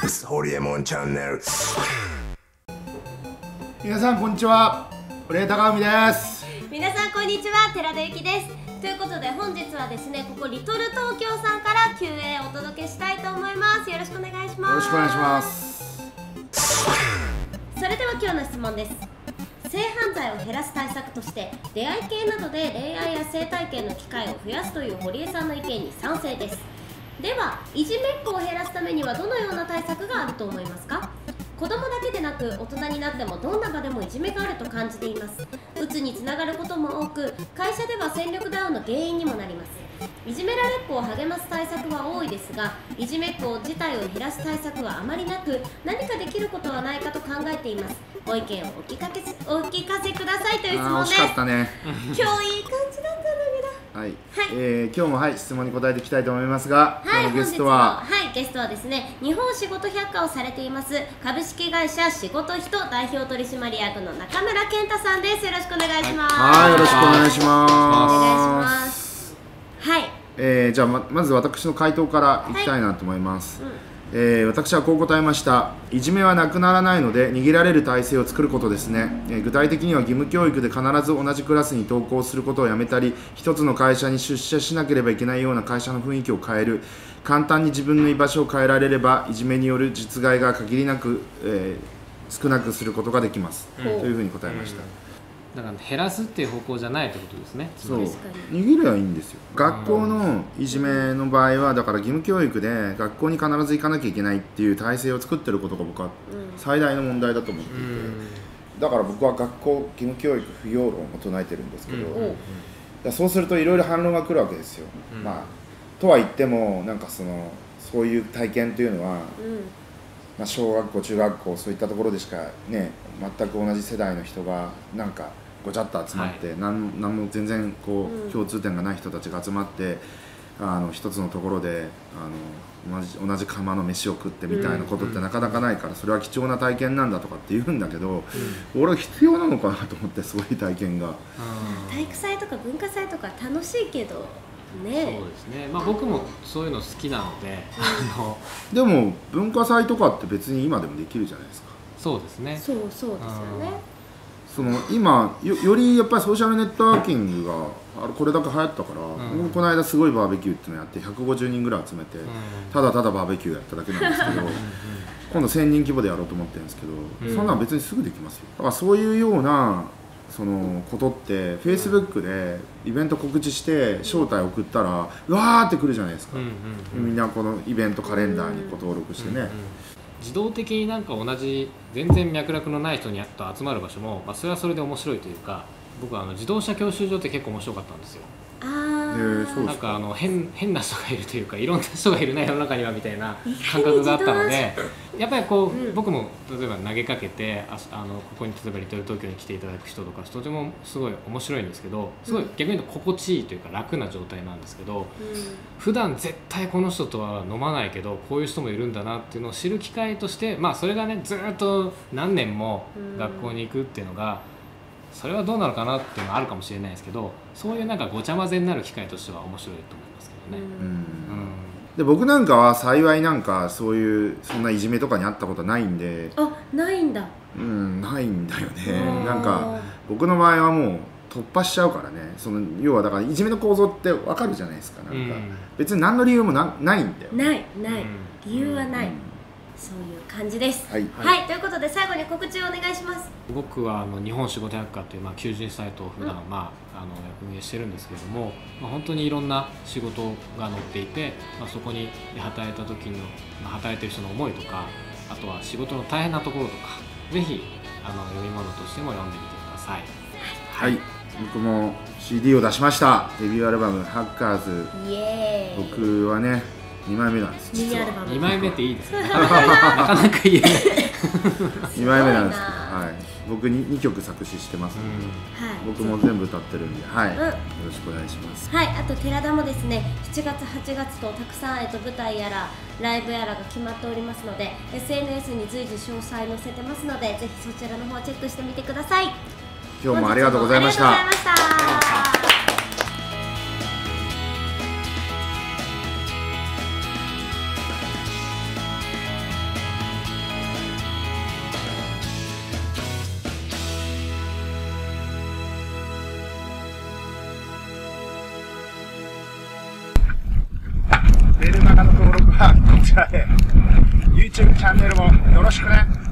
ホリエモンチャンネル。 皆さんこんにちは、堀江貴文です。 皆さんこんにちは、寺田由紀です。ということで本日はですね、ここリトル東京さんから Q&A をお届けしたいと思います。よろしくお願いします。 よろしくお願いします。 それでは今日の質問です。性犯罪を減らす対策として出会い系などで恋愛や性体験の機会を増やすという堀江さんの意見に賛成です。では、いじめっ子を減らすためにはどのような対策があると思いますか？子供だけでなく大人になってもどんな場でもいじめがあると感じています。うつにつながることも多く、会社では戦力ダウンの原因にもなります。いじめられっ子を励ます対策は多いですが、いじめっ子自体を減らす対策はあまりなく、何かできることはないかと考えています。ご意見をお聞かせくださいという質問です。 惜しかったね。 今日いい感じだったんだけど。 はい、今日も質問に答えていきたいと思いますが、 はい、 今日のゲストはゲストはですね、日本仕事百科をされています株式会社仕事人代表取締役の中村健太さんです。よろしくお願いします。 はい、よろしくお願いします。 お願いします。はい、 じゃあ まず私の回答からいきたいなと思います。私はこう答えました。いじめはなくならないので逃げられる体制を作ることですね。具体的には義務教育で必ず同じクラスに登校することをやめたり、一つの会社に出社しなければいけないような会社の雰囲気を変える、簡単に自分の居場所を変えられればいじめによる実害が限りなく、少なくすることができます、というふうに答えました。 だから減らすっていう方向じゃないってことですね。 そう、逃げればいいんですよ。学校のいじめの場合はだから義務教育で学校に必ず行かなきゃいけないっていう体制を作ってることが僕は最大の問題だと思っていて、だから僕は学校義務教育不要論を唱えてるんですけど、そうするといろいろ反論が来るわけですよ。まあとは言ってもなんかそういう体験というのは、まあ、小学校中学校そういったところでしかね、全く同じ世代の人がなんかごちゃっと集まって、なんも全然共通点がない人たちが集まって一つのところで同じ釜の飯を食ってみたいなことってなかなかないから、それは貴重な体験なんだとかって言うんだけど、俺は必要なのかなと思って、そういう体験が。 体育祭とか文化祭とか楽しいけどね。 そうですね。まあ僕もそういうの好きなので、 でも文化祭とかって別に今でもできるじゃないですか。 そうですね。 そうですよね。 今 よりやっぱりソーシャルネットワーキングがこれだけ流行ったから、僕この間すごいバーベキューっていうのやって150人ぐらい集めて、ただただバーベキューやっただけなんですけど今度1000人規模でやろうと思ってるんですけど、そんなん別にすぐできますよ。だからそういうようなことってフェイスブックでイベント告知して招待送ったらうわーってくるじゃないですか。みんなこのイベントカレンダーに登録してね、 自動的になんか同じ全然脈絡のない人にと集まる場所も、まあ、それはそれで面白いというか、僕は自動車教習所って結構面白かったんですよ。なんか変な人がいるというか、いろんな人がいるね世の中にはみたいな感覚があったので、やっぱり僕も例えば投げかけてここに例えばリトル東京に来ていただく人とかとてもすごい面白いんですけど、すごい逆に言うと心地いいというか楽な状態なんですけど、普段絶対この人とは飲まないけどこういう人もいるんだなっていうのを知る機会として、まあそれがねずっと何年も学校に行くっていうのが、それはどうなのかなっていうのはあるかもしれないですけど、そういうなんかごちゃ混ぜになる機会としては面白いと思いますけどね。 で僕なんかは幸いなんかそんないじめとかにあったことはないんで。 ないんだ。 ないんだよね。なんか僕の場合はもう突破しちゃうからね。要はだからいじめの構造ってわかるじゃないですか。なんか別に何の理由もないんだよ。 ない理由はない、そういう感じです。はい、ということで最後に告知をお願いします。 僕は日本仕事百科という求人サイトを普段運営してるんですけれども、本当にいろんな仕事が載っていて、そこに働いた時の働いてる人の思いとか、あとは仕事の大変なところとか、ぜひ読み物としても読んでみてください。 はい、僕も CD を出しました。デビューアルバムハッカーズ。僕はね2枚目なんです。実は 2枚目っていいですね。なかなか言えない。 2枚目なんですけど、僕2曲作詞してますので、僕も全部歌ってるんで、よろしくお願いします。 あと寺田もですね、7月8月とたくさん舞台やらライブやらが決まっておりますので、 SNS に随時詳細載せてますので、ぜひそちらの方チェックしてみてください。 今日もありがとうございました。 ナル登録はこちらで YouTube チャンネルもよろしくね。